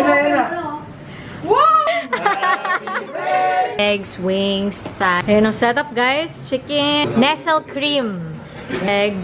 Eggs, wings, thigh. Ayan ang setup, guys. Chicken, nestle cream, egg.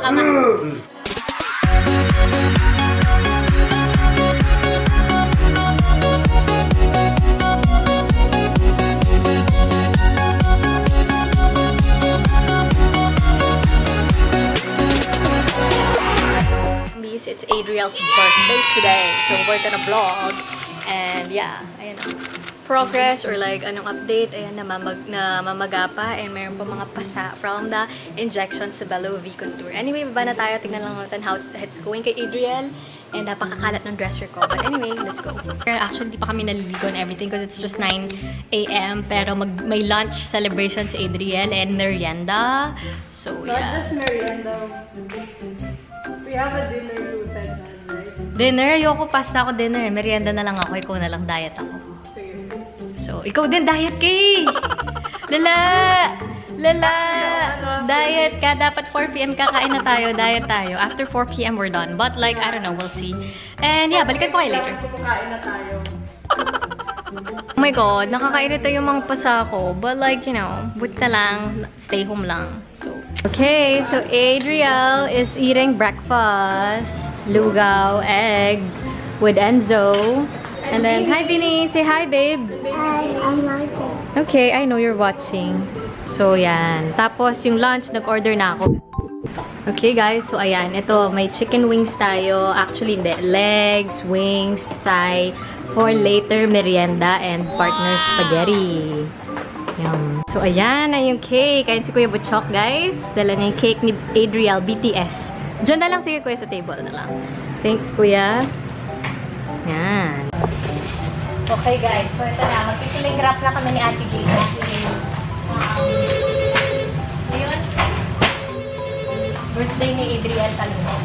It's Adriel's birthday today, so we're gonna vlog. And yeah, ayan o. Progress or like anong update, ayan, namamaga pa, and mayroon pa mga pasa from the injection sa Bello V Contour. Anyway, baba na tayo. Tingnan lang natin how it's going kay Adriel. And napakakalat ng dresser ko. But anyway, let's go. Actually, di pa kami naliligo and everything because it's just 9 AM. Pero may lunch celebration sa Adriel and merienda. So, yeah. Not just merienda. We have a dinner to attend on, right? Dinner? Ayoko, pasta ako dinner. Merienda na lang ako. Ikaw na lang diet ako. So, ikaw din diet kay! Lala! Lala! Diet ka. Dapat 4 PM kakain na tayo. Diet tayo. After 4 PM, we're done. But like, I don't know. We'll see. And yeah, balikan ko kayo later. Kakain na tayo. Oh my God, nakakairita yung mga pasa ko. But like, you know, buti na lang. Stay home lang. So, okay, so Adriel is eating breakfast. Lugaw, egg, with Enzo. And then, hi Vinny! Say hi, babe! Hi, I'm watching. Okay, I know you're watching. So, yan. Tapos, yung lunch, nag-order na ako. Okay, guys. So, ayan. Ito, may chicken wings tayo. Actually, hindi. Legs, wings, thigh. For later, merienda, and partner spaghetti. Yum. So, ayan na yung cake. Ayan si Kuya Butchok, guys. Dala niya yung cake ni Adriel, BTS. Diyan na lang, sige Kuya, sa table na lang. Thanks, Kuya. Yan. Okay, guys. So, ito na. Magpituling wrap na kami ni Ate Gay. Ayun. Birthday ni Adriel talaga.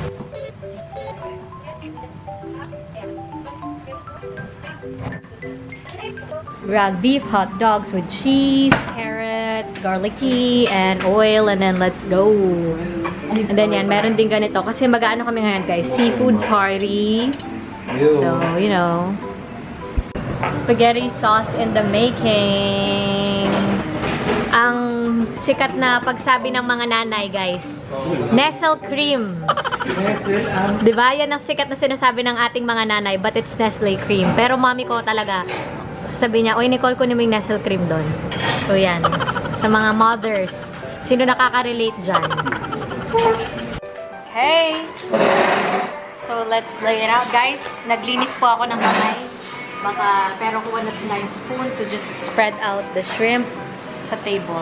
Ground beef, hot dogs with cheese, carrots, garlicky, and oil, and then let's go. And then yan, meron din ganito. Kasi mag-ano kami ngayon, guys. Seafood party. So, you know. Spaghetti sauce in the making. Ang sikat na pagsabi ng mga nanay, guys. Nestle cream. Diba? Yan ang sikat na sinasabi ng ating mga nanay. But it's Nestle cream. Pero mommy ko talaga, sabi niya, oy Nicole, kunin mo yung Nestle cream doon. So yan. Sa mga mothers. Sino nakaka-relate dyan? Okay. So let's lay it out, guys. Naglinis po ako ng kamay. Pero kuha natin na yung spoon to just spread out the shrimp sa table.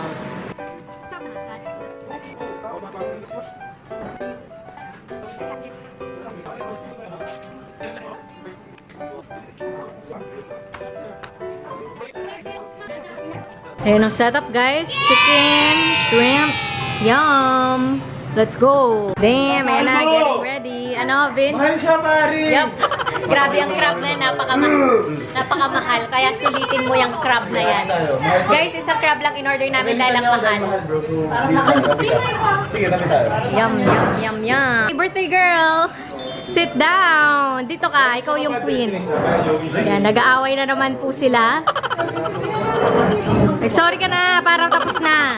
Ayan ang setup, guys. Chicken, shrimp, yum! Let's go! Damn, ayan na, getting ready. Ano, Vince? Mahal siya, Mari! Yup! Grabe ang crab na yan, napakamahal. Kaya sulitin mo yung crab na yan. Guys, isang crab lang in-order namin dahil ang mahal. Sige, tabi tayo. Yum, yum, yum, yum. Hey, birthday girl! Sit down! Dito ka, ikaw yung queen. Yan, nag-aaway na naman po sila. Sorry ka na, parang tapos na.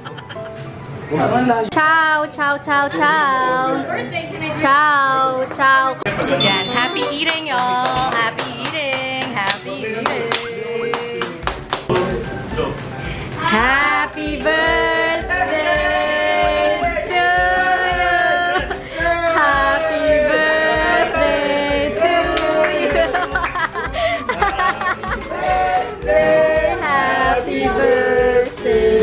Ciao, ciao, ciao, ciao. Ciao, ciao. Yan, happy eating, y'all. Happy eating, happy eating. Happy birthday to you. Happy birthday to you. Happy birthday.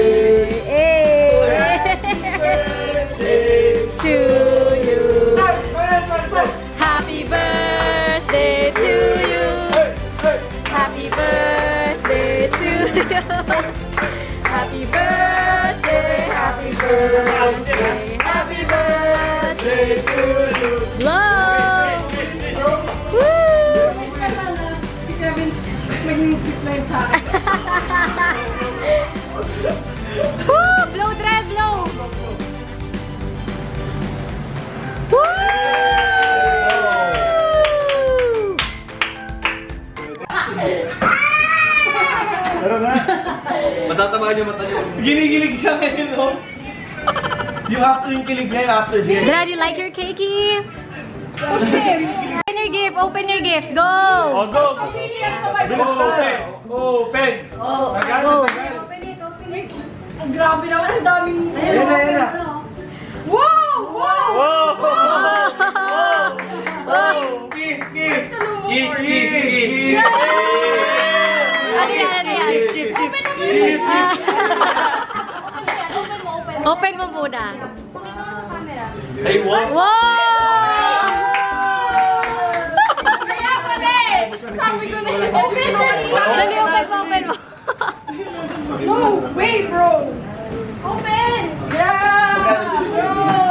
To you. Happy birthday to you. Happy birthday to you. Happy birthday, happy birthday, happy birthday to you. Blow! Woo! Si Kevin, maging zipline sa akin. Woo! Blow, dry, blow! Woo! Matatamaan yung mata niyo. Ginigilig siya ngayon, no? Yung after yung kilig niya, yung after siya. Dad, you like your cakey? What's this? Open your gift! Open your gift! Go! Oh, go! Open! Open! Oh, Tagal, go! tagal. Ang grabe naman, ang daming... Ayan na, ayan na. Wow! Wow! Wow! Wow! Kiss, kiss! Kiss, kiss, kiss! Ano yan? Ano yan? Open mo muna! Open mo muna. Ay, wow! Wow! Kaya pala eh! Sabi ko na yun. Open mo! Dali, open mo, open mo. No! Wait, bro! Open! Yeah! Bro!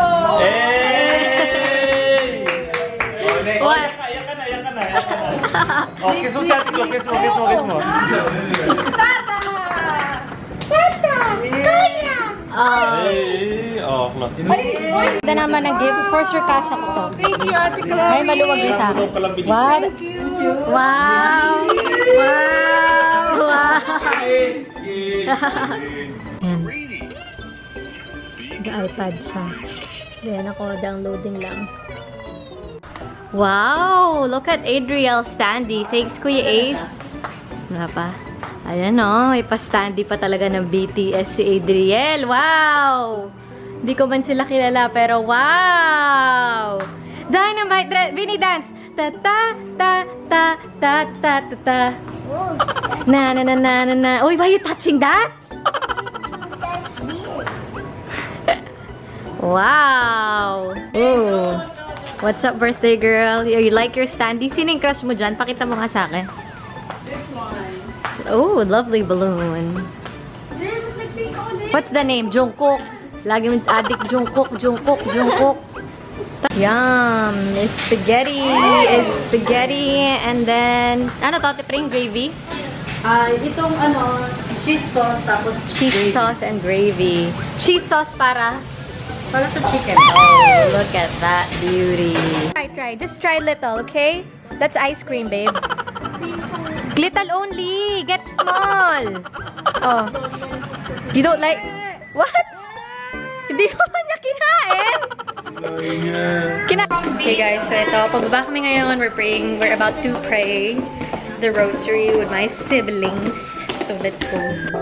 Hey! What? Ayan ka na, ayan ka na. Oh, kiss mo siya, kiss mo, kiss mo, kiss mo, kiss mo. Tata! Tata! Kaya! Hey! Oh, no. Ay! Oy! Ito naman ng gifts. For sure, cash ako to. Thank you, Ate Chloe! Ay, maluwag isa. What? Thank you! Wow! Wow! Wow! Kiss, kiss. Yan. Nag-iPad siya. Yan ako, downloading lang. Wow! Look at Adriel Standy. Thanks, Kuya Ace. Wala pa. Ayan o, may pa-standy pa talaga ng BTS si Adriel. Wow! Hindi ko man sila kilala, pero wow! Dynamite! Vinny dance! Ta-ta-ta-ta-ta-ta-ta. Na-na-na-na-na-na. Uy, why are you touching that? Wow! Ooh. What's up, birthday girl? You like your standee? Sino yung crush mo dyan? Pakita mo nga sa akin. This one. Oh, lovely balloon. This is like pink all day. What's the name? Jungkook. Lagi mo addict Jungkook, Jungkook, Jungkook. Yum! It's spaghetti. It's spaghetti. And then, ano to? Tipring gravy? Itong ano, cheese sauce tapos Cheese sauce and gravy. Cheese sauce para sa chicken. Oh, look at that beauty. Try. Just try little, okay? That's ice cream, babe. Little only. Get small. Oh. You don't like... What? Hindi mo man niya kinain. Okay guys, so ito. Pababa kami ngayon. We're about to pray the rosary with my siblings. So let's go.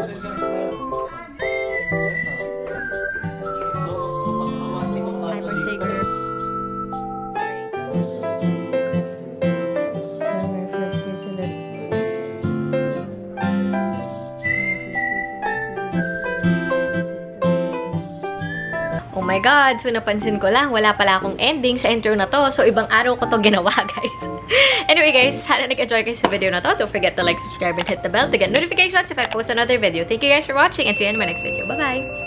Hi, birthday girl. Oh my God! So napansin ko lang, wala pala akong ending sa intro na to. So ibang araw ko to ginawa, guys. Anyway guys, sana nag-enjoy kayo sa video na to. Don't forget to like, subscribe, and hit the bell to get notifications if I post another video. Thank you guys for watching and see you in my next video. Bye-bye!